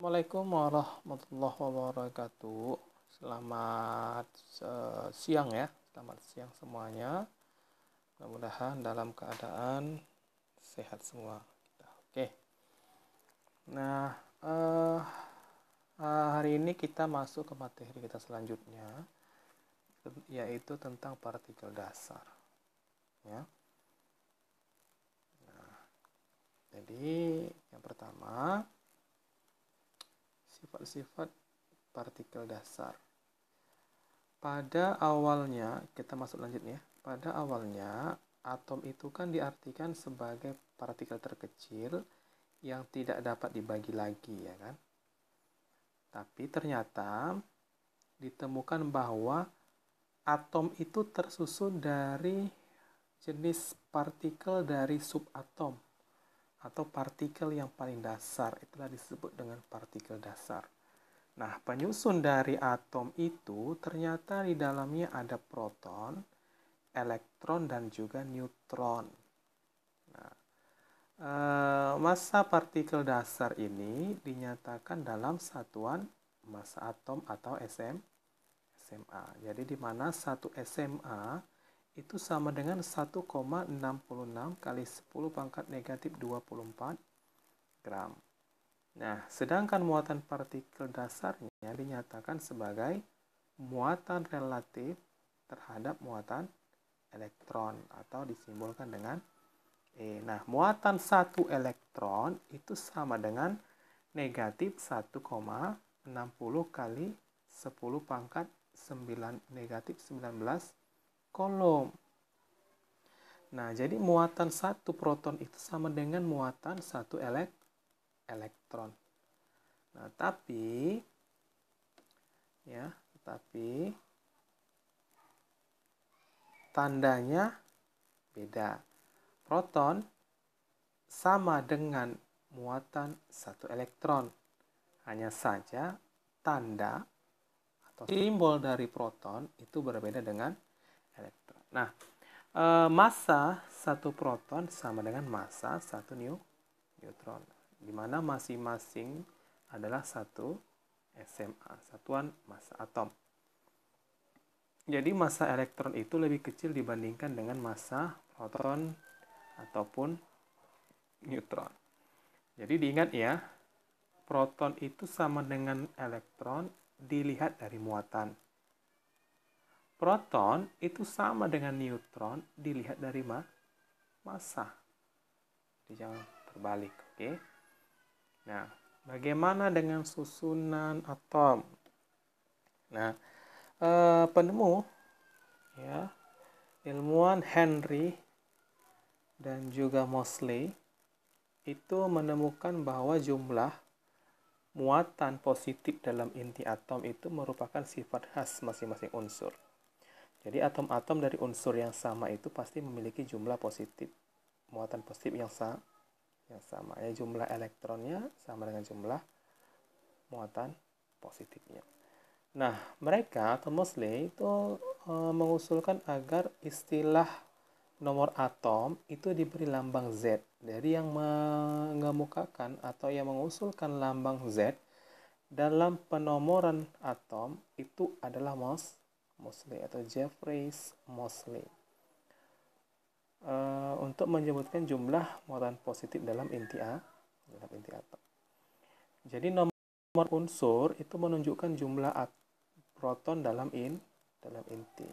Assalamualaikum warahmatullahi wabarakatuh. Selamat siang ya. Selamat siang semuanya. Mudah-mudahan dalam keadaan sehat semua. Oke. Nah, hari ini kita masuk ke materi kita selanjutnya, yaitu tentang partikel dasar. Ya. Nah, jadi yang pertama, sifat-sifat partikel dasar. Pada awalnya, kita masuk lanjut ya. Pada awalnya, atom itu kan diartikan sebagai partikel terkecil yang tidak dapat dibagi lagi, ya kan? Tapi ternyata ditemukan bahwa atom itu tersusun dari jenis partikel dari subatom atau partikel yang paling dasar. Itulah disebut dengan partikel dasar. Nah, penyusun dari atom itu ternyata di dalamnya ada proton, elektron, dan juga neutron. Nah, massa partikel dasar ini dinyatakan dalam satuan massa atom atau SMA. Jadi di mana 1 SMA itu sama dengan 1,66 kali 10 pangkat negatif 24 gram. Nah, sedangkan muatan partikel dasarnya dinyatakan sebagai muatan relatif terhadap muatan elektron atau disimbolkan dengan E. Nah, muatan 1 elektron itu sama dengan negatif 1,60 kali 10 pangkat 9 negatif 19 kolom. Nah, jadi muatan 1 proton itu sama dengan muatan 1 elektron. Nah, tapi tandanya beda. Proton sama dengan muatan 1 elektron. Hanya saja tanda atau simbol dari proton itu berbeda dengan elektron. Nah, massa 1 proton sama dengan massa 1 neutron, di mana masing-masing adalah 1 SMA, satuan massa atom. Jadi massa elektron itu lebih kecil dibandingkan dengan massa proton ataupun neutron. Jadi diingat ya, proton itu sama dengan elektron dilihat dari muatan. Proton itu sama dengan neutron dilihat dari massa. Jadi jangan terbalik, oke? Nah, bagaimana dengan susunan atom? Nah, penemu ya, ilmuwan Henry dan juga Moseley itu menemukan bahwa jumlah muatan positif dalam inti atom itu merupakan sifat khas masing-masing unsur. Jadi atom-atom dari unsur yang sama itu pasti memiliki jumlah positif, muatan positif yang sama. Ya, jumlah elektronnya sama dengan jumlah muatan positifnya. Nah, mereka atau Moseley itu mengusulkan agar istilah nomor atom itu diberi lambang Z. Jadi yang mengemukakan atau yang mengusulkan lambang Z dalam penomoran atom itu adalah Moseley atau Jeffrey Moseley. Untuk menyebutkan jumlah muatan positif dalam inti atom. Jadi nomor unsur itu menunjukkan jumlah proton dalam inti.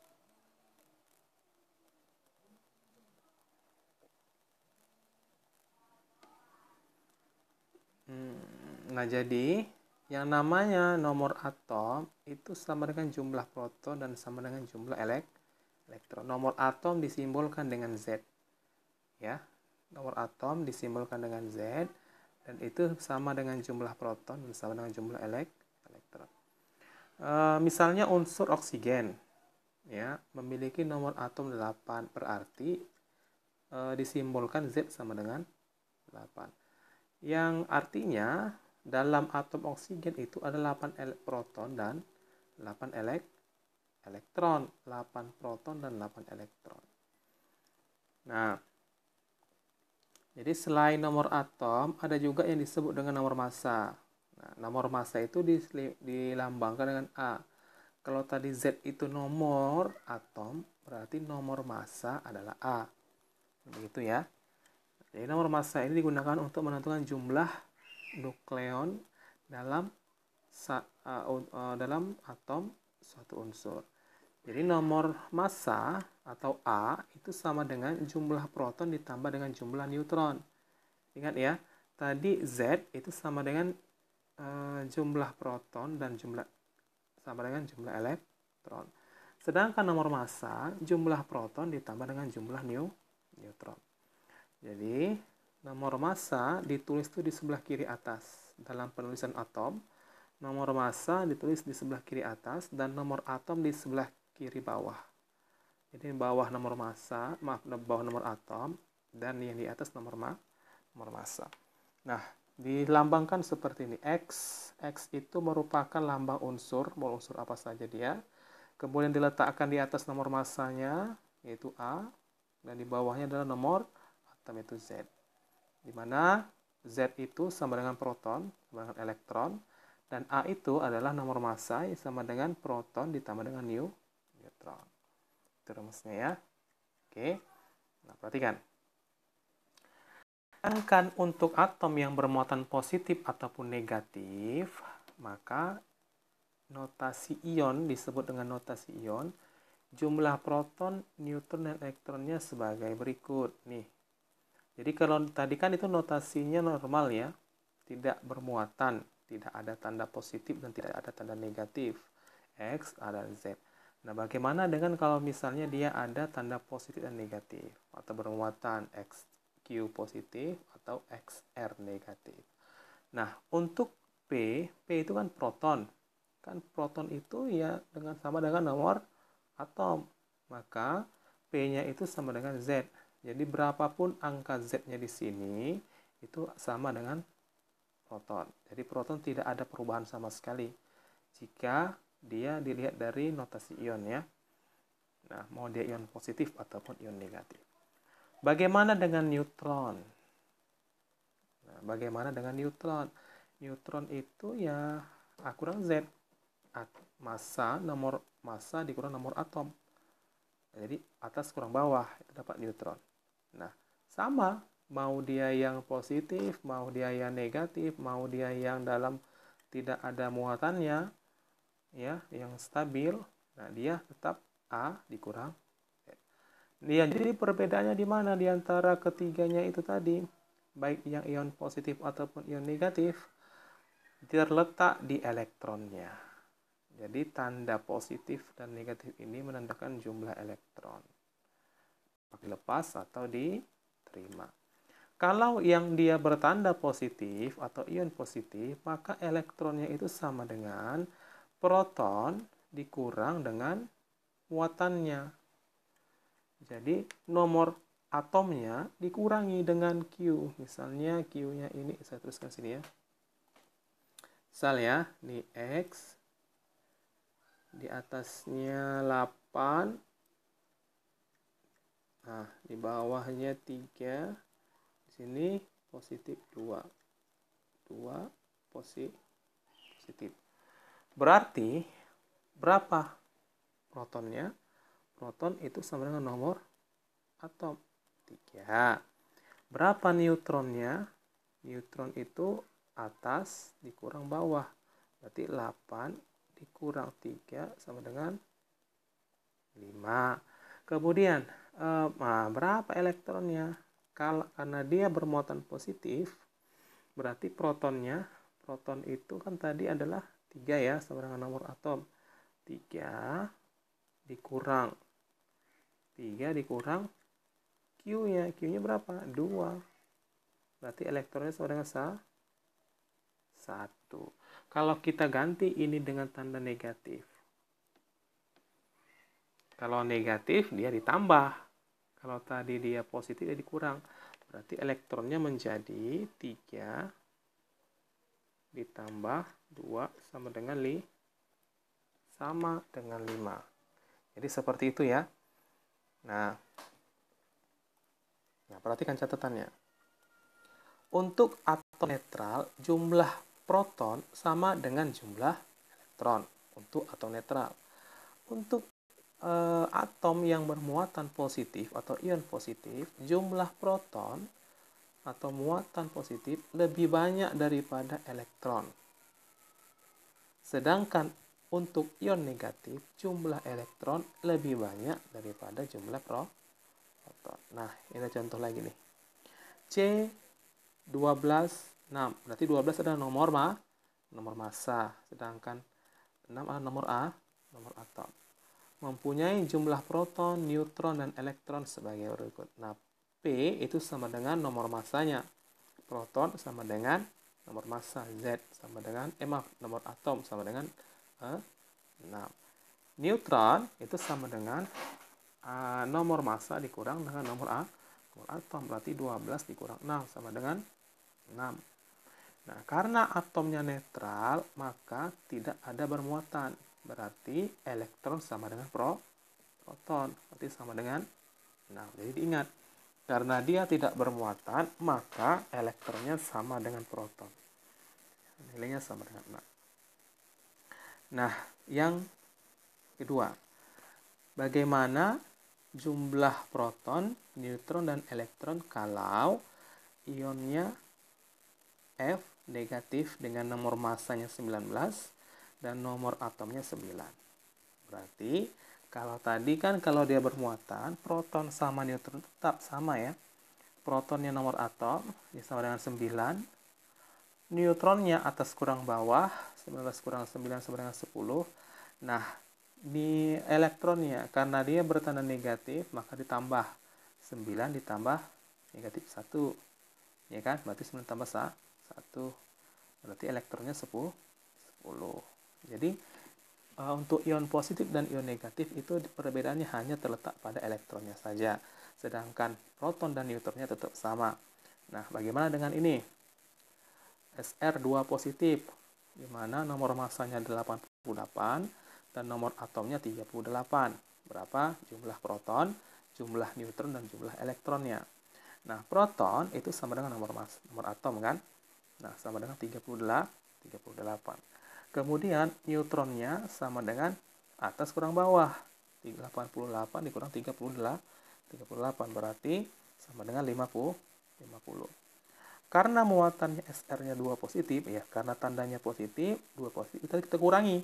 Nah, jadi yang namanya nomor atom itu sama dengan jumlah proton dan sama dengan jumlah elektron. Nomor atom disimbolkan dengan Z. Ya. Nomor atom disimbolkan dengan Z dan itu sama dengan jumlah proton dan sama dengan jumlah elektron. Misalnya unsur oksigen ya memiliki nomor atom 8, berarti disimbolkan Z sama dengan 8. Yang artinya dalam atom oksigen itu ada 8 proton dan 8 elektron. 8 proton dan 8 elektron. Nah, jadi selain nomor atom, ada juga yang disebut dengan nomor massa. Nah, nomor massa itu dilambangkan dengan A. Kalau tadi Z itu nomor atom, berarti nomor massa adalah A. Begitu ya. Jadi nomor massa ini digunakan untuk menentukan jumlah nukleon dalam atom suatu unsur. Jadi nomor massa atau A itu sama dengan jumlah proton ditambah dengan jumlah neutron. Ingat ya, tadi Z itu sama dengan jumlah proton dan sama dengan jumlah elektron. Sedangkan nomor massa, jumlah proton ditambah dengan jumlah neutron. Jadi, nomor massa ditulis itu di sebelah kiri atas dalam penulisan atom. Nomor massa ditulis di sebelah kiri atas dan nomor atom di sebelah kiri bawah. Jadi bawah nomor massa, bawah nomor atom dan yang di atas nomor massa. Nah, dilambangkan seperti ini. X itu merupakan lambang unsur, mau unsur apa saja dia. Kemudian diletakkan di atas nomor massanya, yaitu A, dan di bawahnya adalah nomor atom, yaitu Z. Di mana Z itu sama dengan proton, sama dengan elektron, dan A itu adalah nomor massa yang sama dengan proton ditambah dengan neutron. Itu rumusnya ya. Oke. Nah, perhatikan. Sedangkan untuk atom yang bermuatan positif ataupun negatif, maka notasi ion disebut dengan notasi ion, jumlah proton, neutron, dan elektronnya sebagai berikut. Nih. Jadi kalau tadi kan itu notasinya normal ya, tidak bermuatan, tidak ada tanda positif dan tidak ada tanda negatif. X, A, dan Z. Nah, bagaimana dengan kalau misalnya dia ada tanda positif dan negatif atau bermuatan XQ positif atau XR negatif. Nah, untuk P itu kan proton. Kan proton itu ya sama dengan nomor atom. Maka P-nya itu sama dengan Z. Jadi berapapun angka Z-nya di sini itu sama dengan proton. Jadi proton tidak ada perubahan sama sekali jika dia dilihat dari notasi ion ya. Nah, mau dia ion positif ataupun ion negatif. Bagaimana dengan neutron? Nah, bagaimana dengan neutron? Neutron itu ya A kurang Z. Nomor massa dikurang nomor atom. Jadi atas kurang bawah itu dapat neutron. Nah, sama mau dia yang positif, mau dia yang negatif, mau dia yang dalam tidak ada muatannya, ya, yang stabil, nah dia tetap A dikurang Z. Ya, jadi perbedaannya di mana di antara ketiganya itu tadi, baik yang ion positif ataupun ion negatif, terletak di elektronnya. Jadi tanda positif dan negatif ini menandakan jumlah elektron. Dilepas atau diterima. Kalau yang dia bertanda positif atau ion positif, maka elektronnya itu sama dengan proton dikurang dengan muatannya. Jadi nomor atomnya dikurangi dengan Q. Misalnya Q-nya ini, saya tuliskan sini ya. Misal ya, ini X, di atasnya 8, nah di bawahnya 3, sini positif 2 positif. Berarti berapa protonnya? Proton itu sama dengan nomor atom 3. Berapa neutronnya? Neutron itu atas dikurang bawah. Berarti 8 dikurang 3 sama dengan 5. Kemudian berapa elektronnya? Karena dia bermuatan positif, berarti proton itu kan tadi adalah 3 ya, sama dengan nomor atom. 3 dikurang Q-nya. Q-nya berapa? 2. Berarti elektronnya sama dengan 1. Kalau kita ganti ini dengan tanda negatif. Kalau negatif, dia ditambah. Kalau tadi dia positif, dia dikurang. Berarti elektronnya menjadi 3 ditambah 2 sama dengan 5. Jadi seperti itu ya. Nah, perhatikan catatannya. Untuk atom netral, jumlah proton sama dengan jumlah elektron untuk atom netral. Untuk atom yang bermuatan positif atau ion positif, jumlah proton atau muatan positif lebih banyak daripada elektron. Sedangkan untuk ion negatif, jumlah elektron lebih banyak daripada jumlah proton. Nah, ini contoh lagi nih. C12 6. Berarti 12 adalah nomor massa, sedangkan 6 adalah nomor atom. Mempunyai jumlah proton, neutron, dan elektron sebagai berikut. Nah, P itu sama dengan nomor massanya. Proton sama dengan nomor massa. Z sama dengan, nomor atom sama dengan 6. Neutron itu sama dengan nomor massa dikurang dengan nomor atom. Berarti 12 dikurang 6 sama dengan 6. Nah, karena atomnya netral, maka tidak ada bermuatan. Berarti elektron sama dengan proton. Berarti sama dengan 6. Jadi diingat, karena dia tidak bermuatan, maka elektronnya sama dengan proton. Nilainya sama dengan 6. Nah, yang kedua, bagaimana jumlah proton, neutron, dan elektron kalau ionnya F negatif dengan nomor massanya 19 dan nomor atomnya 9. Berarti kalau tadi kan kalau dia bermuatan, proton sama neutron tetap sama ya. Protonnya nomor atom sama dengan 9. Neutronnya atas kurang bawah, 19 kurang 9 sama dengan 10. Nah, di elektronnya karena dia bertanda negatif, maka ditambah 9 ditambah negatif 1. Ya kan? Berarti 9 tambah 1. Berarti elektronnya 10. Jadi untuk ion positif dan ion negatif itu perbedaannya hanya terletak pada elektronnya saja. Sedangkan proton dan neutronnya tetap sama. Nah, bagaimana dengan ini? Sr2 positif, di mana nomor massanya 88 dan nomor atomnya 38. Berapa jumlah proton, jumlah neutron, dan jumlah elektronnya? Nah, proton itu sama dengan nomor atom kan? Nah, sama dengan 38. Kemudian neutronnya sama dengan atas kurang bawah. 88 dikurang 38 berarti sama dengan 50. Karena muatannya SR-nya 2 positif, ya karena tandanya positif, 2 positif, kita kurangi.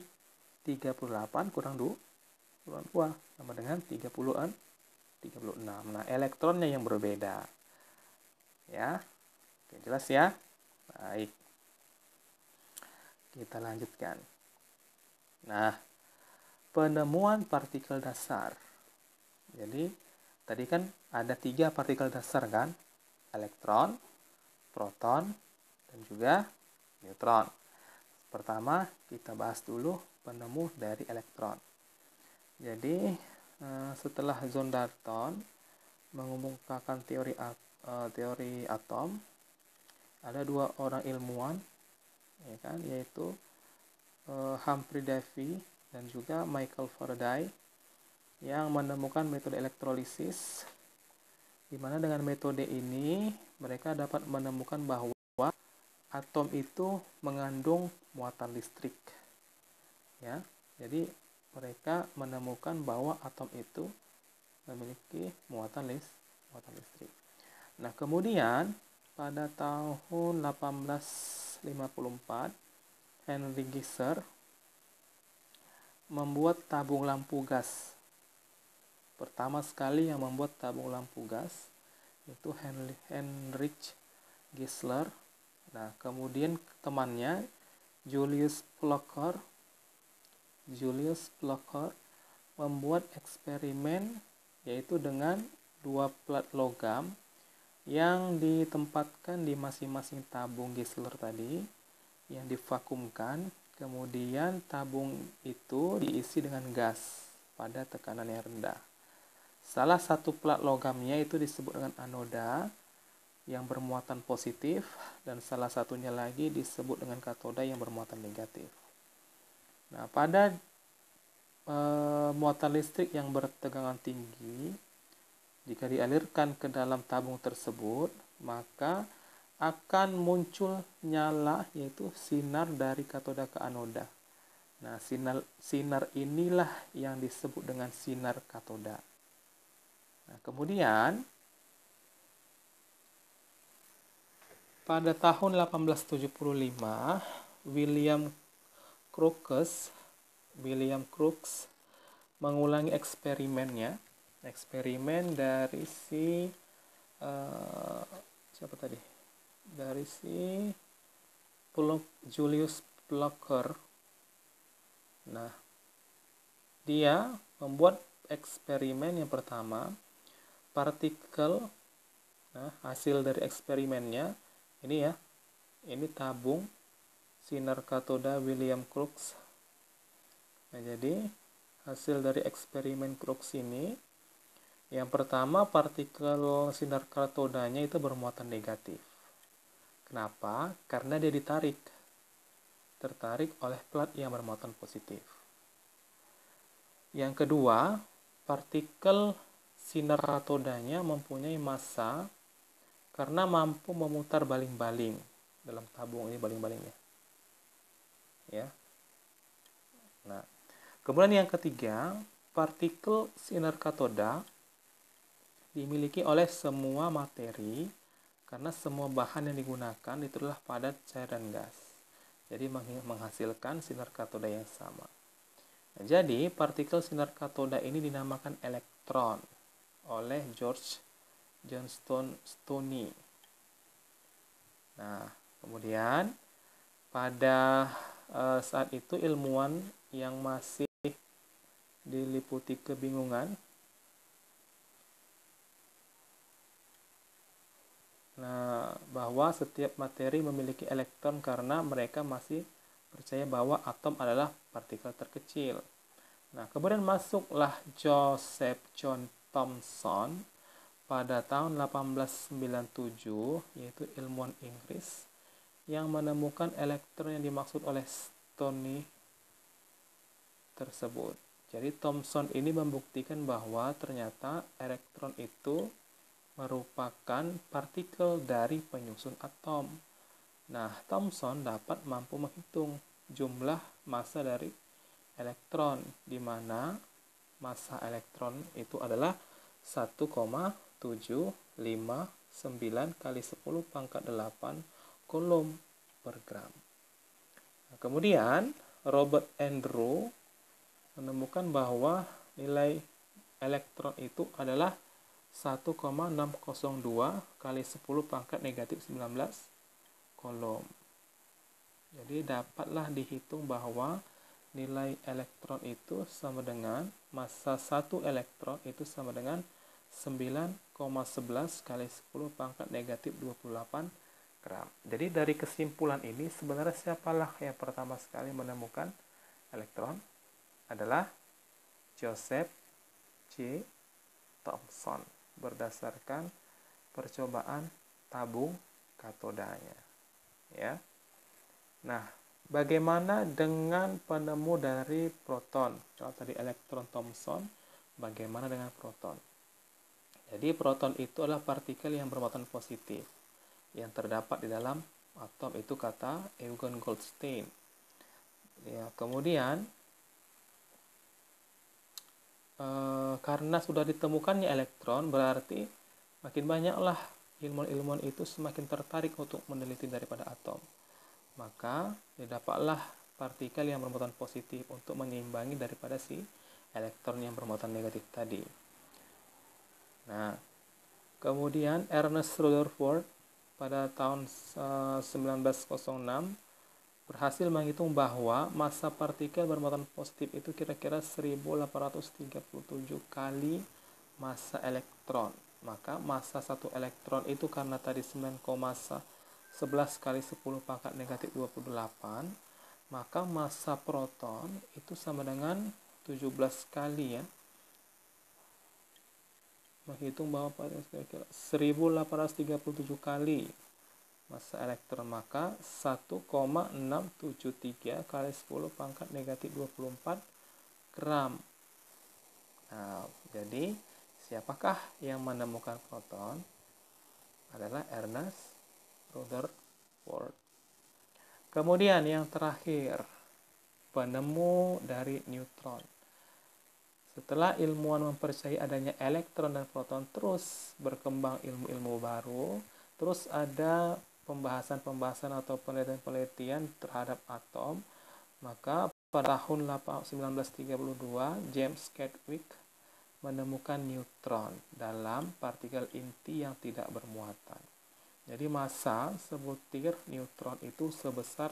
38 kurang 2 sama dengan 36. Nah, elektronnya yang berbeda. Ya. Oke, jelas ya? Baik. Kita lanjutkan. Nah, penemuan partikel dasar. Jadi, tadi kan ada 3 partikel dasar kan? Elektron, proton, dan juga neutron. Pertama, kita bahas dulu penemu dari elektron. Jadi, setelah John Dalton mengumumkan teori atom, ada 2 orang ilmuwan, ya kan, yaitu Humphrey Davy dan juga Michael Faraday yang menemukan metode elektrolisis, di mana dengan metode ini mereka dapat menemukan bahwa atom itu mengandung muatan listrik. Ya, jadi mereka menemukan bahwa atom itu memiliki muatan listrik. Nah, kemudian pada tahun 1854 Henry Geisler membuat tabung lampu gas. Pertama sekali yang membuat tabung lampu gas itu Heinrich Geisler. Nah, kemudian temannya Julius Plocker membuat eksperimen yaitu dengan 2 plat logam yang ditempatkan di masing-masing tabung Geisler tadi, yang divakumkan, kemudian tabung itu diisi dengan gas pada tekanan yang rendah. Salah satu plat logamnya itu disebut dengan anoda yang bermuatan positif, dan salah satunya lagi disebut dengan katoda yang bermuatan negatif. Nah, pada muatan listrik yang bertegangan tinggi, jika dialirkan ke dalam tabung tersebut, maka akan muncul nyala, yaitu sinar dari katoda ke anoda. Nah, sinar inilah yang disebut dengan sinar katoda. Nah, kemudian pada tahun 1875, William Crookes mengulangi eksperimennya. Eksperimen dari si siapa tadi? Dari si Julius Plummer. Nah, dia membuat eksperimen yang pertama, partikel. Nah, hasil dari eksperimennya ini ya, ini tabung sinar katoda William Crookes. Nah, jadi hasil dari eksperimen Crookes ini, yang pertama, partikel sinar katodanya itu bermuatan negatif. Kenapa? Karena dia tertarik oleh plat yang bermuatan positif. Yang kedua, partikel sinar katodanya mempunyai massa karena mampu memutar baling-baling dalam tabung ini, baling-balingnya. Ya. Nah, kemudian yang ketiga, partikel sinar katoda dimiliki oleh semua materi karena semua bahan yang digunakan itu adalah padat, cair, dan gas. Jadi menghasilkan sinar katoda yang sama. Nah, jadi partikel sinar katoda ini dinamakan elektron oleh George Johnston Stoney. Nah, kemudian pada saat itu ilmuwan yang masih diliputi kebingungan, bahwa setiap materi memiliki elektron karena mereka masih percaya bahwa atom adalah partikel terkecil. Nah, kemudian masuklah Joseph John Thomson pada tahun 1897, yaitu ilmuwan Inggris yang menemukan elektron yang dimaksud oleh Stoney tersebut. Jadi Thomson ini membuktikan bahwa ternyata elektron itu merupakan partikel dari penyusun atom. Nah, Thomson dapat mampu menghitung jumlah massa dari elektron, di mana massa elektron itu adalah 1,759 kali 10 pangkat 8 coulomb per gram. Nah, kemudian Robert Andrew menemukan bahwa nilai elektron itu adalah 1,602 kali 10 pangkat negatif 19 coulomb. Jadi dapatlah dihitung bahwa nilai elektron itu sama dengan massa 1 elektron itu sama dengan 9,11 kali 10 pangkat negatif 28 gram. Jadi dari kesimpulan ini sebenarnya siapalah yang pertama sekali menemukan elektron? Adalah Joseph J. Thomson berdasarkan percobaan tabung katodanya. Ya. Nah, bagaimana dengan penemu dari proton? Kalau tadi elektron Thomson, bagaimana dengan proton? Jadi proton itu adalah partikel yang bermuatan positif yang terdapat di dalam atom, itu kata Eugen Goldstein. Ya, kemudian karena sudah ditemukannya elektron, berarti makin banyaklah ilmuwan itu semakin tertarik untuk meneliti daripada atom. Maka didapatlah partikel yang bermuatan positif untuk menyeimbangi daripada si elektron yang bermuatan negatif tadi. Nah, kemudian Ernest Rutherford pada tahun 1906 berhasil menghitung bahwa massa partikel bermuatan positif itu kira-kira 1837 kali massa elektron. Maka massa satu elektron itu karena tadi 9,11 kali 10 pangkat negatif 28, maka massa proton itu sama dengan 17 kali ya. Menghitung bahwa kira-kira 1837 kali massa elektron, maka 1,673 kali 10 pangkat negatif 24 gram. Nah, jadi siapakah yang menemukan proton? Adalah Ernest Rutherford. Kemudian yang terakhir, penemu dari neutron. Setelah ilmuwan mempercayai adanya elektron dan proton, terus berkembang ilmu-ilmu baru, terus ada pembahasan-pembahasan atau penelitian-penelitian terhadap atom, maka pada tahun 1932 James Chadwick menemukan neutron dalam partikel inti yang tidak bermuatan. Jadi massa sebutir neutron itu sebesar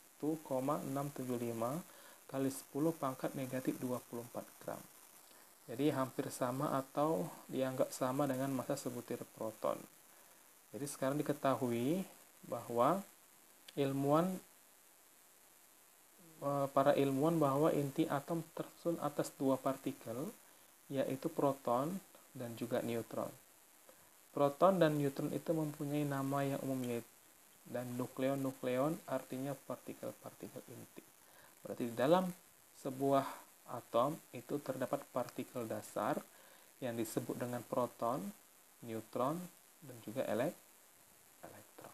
1,675 kali 10 pangkat negatif 24 gram. Jadi hampir sama atau dianggap sama dengan massa sebutir proton. Jadi sekarang diketahui bahwa para ilmuwan bahwa inti atom tersusun atas dua partikel, yaitu proton dan juga neutron. Proton dan neutron itu mempunyai nama yang umum, dan nukleon artinya partikel-partikel inti. Berarti di dalam sebuah atom itu terdapat partikel dasar yang disebut dengan proton, neutron, dan juga elektron.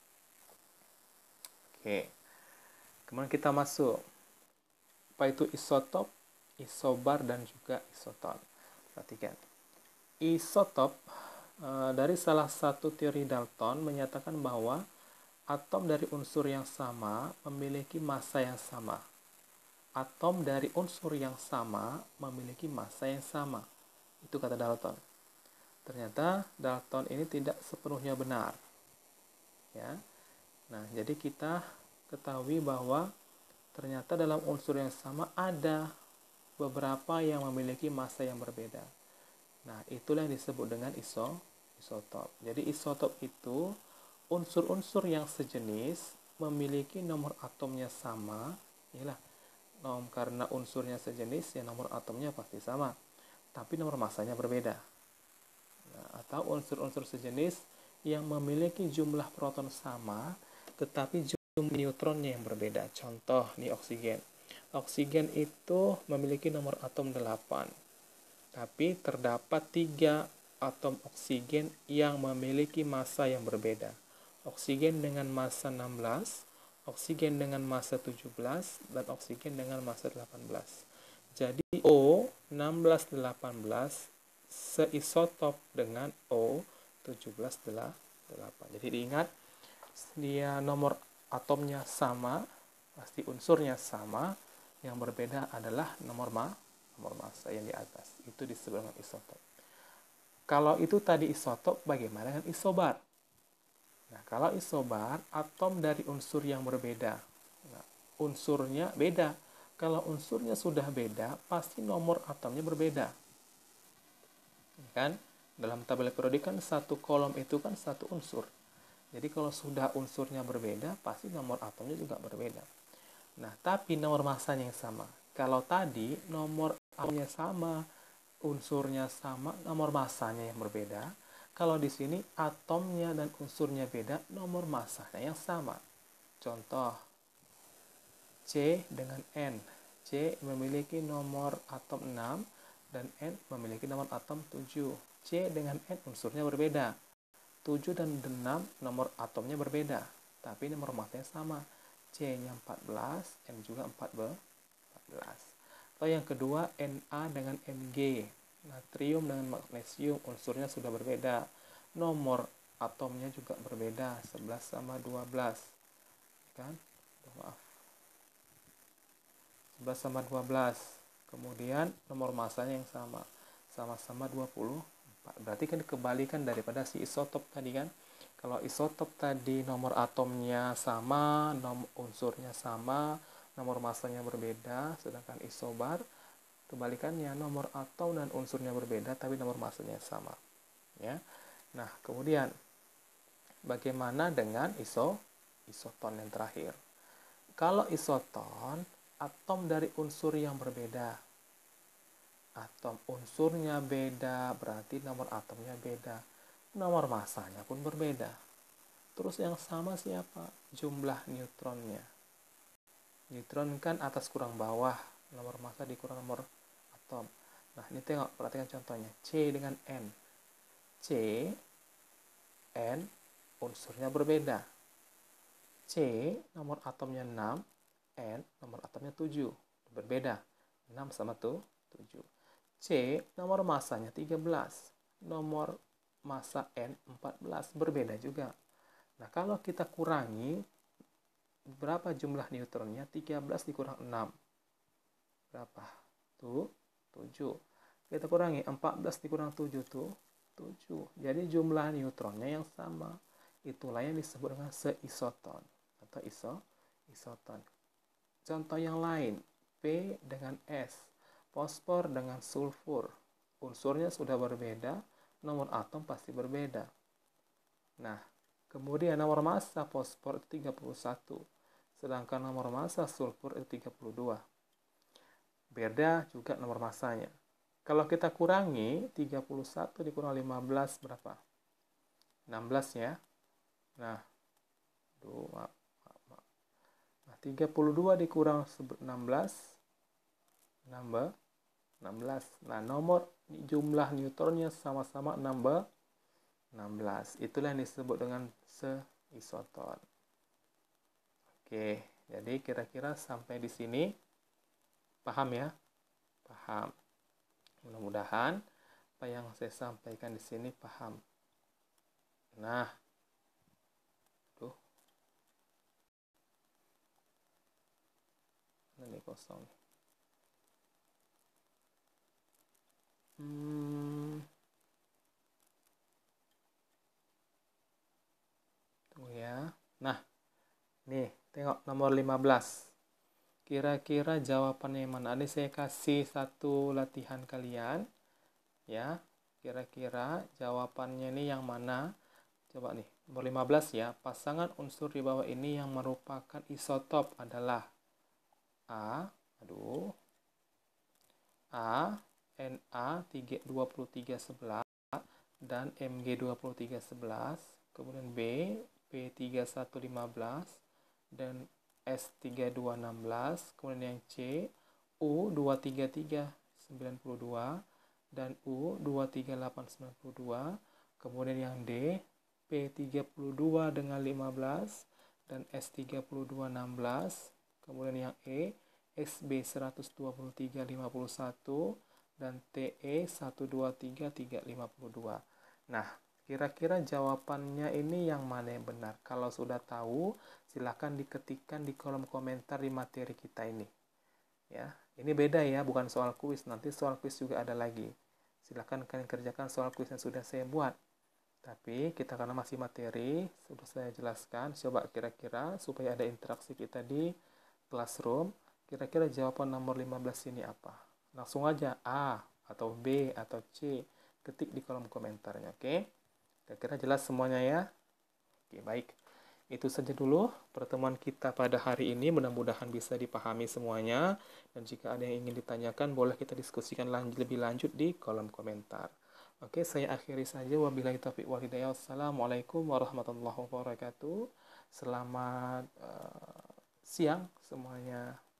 Oke. Kemudian kita masuk. Apa itu isotop, isobar, dan juga isoton. Perhatikan. Isotop dari salah satu teori Dalton menyatakan bahwa atom dari unsur yang sama memiliki massa yang sama. Atom dari unsur yang sama memiliki massa yang sama. Itu kata Dalton. Ternyata Dalton ini tidak sepenuhnya benar. Ya. Nah, jadi kita ketahui bahwa ternyata dalam unsur yang sama ada beberapa yang memiliki massa yang berbeda. Nah, itulah yang disebut dengan isotop. Jadi isotop itu unsur-unsur yang sejenis memiliki nomor atomnya sama. Inilah, karena unsurnya sejenis, ya nomor atomnya pasti sama, tapi nomor massanya berbeda. Nah, atau unsur-unsur sejenis yang memiliki jumlah proton sama, tetapi jumlah neutronnya yang berbeda. Contoh nih oksigen. Oksigen itu memiliki nomor atom 8. Tapi terdapat 3 atom oksigen yang memiliki massa yang berbeda. Oksigen dengan massa 16, oksigen dengan massa 17, dan oksigen dengan massa 18. Jadi O 16-18 seisotop dengan O 17-8. Jadi diingat, dia nomor atomnya sama, pasti unsurnya sama, yang berbeda adalah nomor massa yang di atas. Itu disebut dengan isotop. Kalau itu tadi isotop, bagaimana dengan isobar? Nah, kalau isobar, atom dari unsur yang berbeda. Nah, unsurnya beda. Kalau unsurnya sudah beda, pasti nomor atomnya berbeda. Kan? Dalam tabel periodik kan satu kolom itu kan satu unsur. Jadi kalau sudah unsurnya berbeda, pasti nomor atomnya juga berbeda. Nah, tapi nomor massanya yang sama. Kalau tadi nomor atomnya sama, unsurnya sama, nomor massanya yang berbeda. Kalau di sini atomnya dan unsurnya beda, nomor massanya yang sama. Contoh, C dengan N. C memiliki nomor atom 6 dan N memiliki nomor atom 7. C dengan N unsurnya berbeda. 7 dan 6 nomor atomnya berbeda, tapi nomor massanya sama. C-nya 14, N juga 14. Atau yang kedua, Na dengan Mg. Natrium dengan magnesium unsurnya sudah berbeda. Nomor atomnya juga berbeda, 11 sama 12. Kan? Maaf. 11 sama 12. Kemudian nomor massanya yang sama. Sama-sama 24. Berarti kan kebalikan daripada si isotop tadi kan. Kalau isotop tadi nomor atomnya sama, nomor unsurnya sama, nomor massanya berbeda, sedangkan isobar kebalikannya, nomor atom dan unsurnya berbeda tapi nomor massanya sama. Ya. Nah, kemudian bagaimana dengan isoton yang terakhir? Kalau isoton, atom dari unsur yang berbeda. Atom unsurnya beda, berarti nomor atomnya beda. Nomor massanya pun berbeda. Terus yang sama siapa? Jumlah neutronnya. Neutron kan atas kurang bawah, nomor massa dikurang nomor atom. Nah, ini tengok, perhatikan contohnya. C dengan N. C, N, unsurnya berbeda. C nomor atomnya 6, N nomor atomnya 7. Berbeda. 6 sama 7. C nomor masanya 13. Nomor massa N 14. Berbeda juga. Nah, kalau kita kurangi berapa jumlah neutronnya? 13 dikurang 6. Berapa? Tuh, 7. Kita kurangi 14 dikurang 7 tuh 7. Jadi jumlah neutronnya yang sama. Itulah yang disebut dengan seisoton atau isoton. Contoh yang lain, P dengan S, fosfor dengan sulfur. Unsurnya sudah berbeda, nomor atom pasti berbeda. Nah, kemudian nomor massa fosfor 31, sedangkan nomor massa sulfur 32. Beda juga nomor massanya. Kalau kita kurangi, 31 dikurang 15 berapa? 16 ya. Nah, 32 dikurang 16, nambah 16. Nah, nomor jumlah neutronnya sama-sama nambah 16. Itulah yang disebut dengan seisoton. Oke, jadi kira-kira sampai di sini paham ya? Paham. Mudah-mudahan apa yang saya sampaikan di sini paham. Nah, ini kosong. Tunggu ya. Nah, nih, tengok nomor 15. Kira-kira jawabannya yang mana? Ini saya kasih satu latihan kalian. Ya, kira-kira jawabannya ini yang mana? Coba nih, nomor 15 ya. Pasangan unsur di bawah ini yang merupakan isotop adalah A, Na 2311 dan Mg2311, kemudian B, P3115 dan S3216, kemudian yang C, U23392 dan U23892, kemudian yang D, P32 dengan 15 dan S3216, kemudian yang E, SB12351 dan TE123352. Nah, kira-kira jawabannya ini yang mana yang benar? Kalau sudah tahu, silakan diketikkan di kolom komentar di materi kita ini. Ya, ini beda ya, bukan soal kuis. Nanti soal kuis juga ada lagi. Silakan kalian kerjakan soal kuis yang sudah saya buat. Tapi kita karena masih materi, sudah saya jelaskan. Coba kira-kira supaya ada interaksi kita di classroom. Kira-kira jawaban nomor 15 ini apa? Langsung aja A atau B atau C. Ketik di kolom komentarnya, oke? Kira-kira jelas semuanya ya? Oke, baik. Itu saja dulu pertemuan kita pada hari ini. Mudah-mudahan bisa dipahami semuanya. Dan jika ada yang ingin ditanyakan, boleh kita diskusikan lebih lanjut di kolom komentar. Oke, saya akhiri saja. Wabillahi taufiq wal hidayah. Wassalamualaikum warahmatullahi wabarakatuh. Selamat siang semuanya.